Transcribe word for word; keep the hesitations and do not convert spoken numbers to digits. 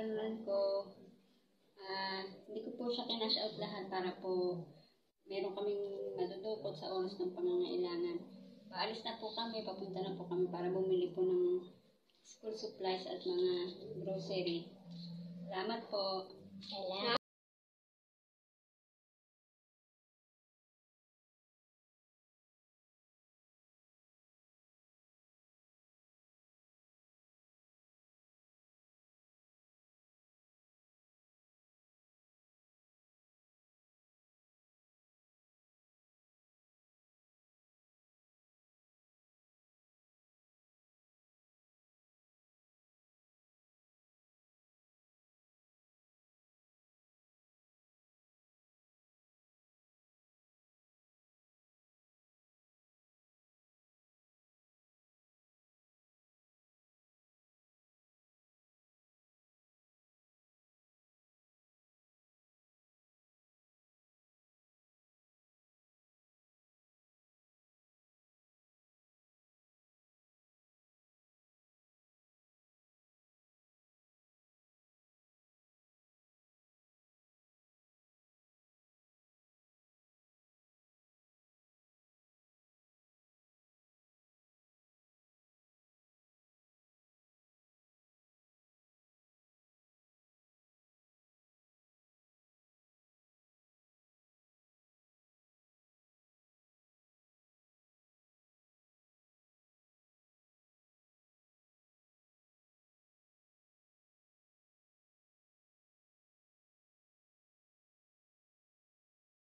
pinagplanuhan ko, uh, hindi ko po siya kinash out lahat para po meron kaming madudukot sa oras ng pangangailangan. Paalis na po kami, papunta na po kami para bumili po ng school supplies at mga grocery. Salamat po. Salamat.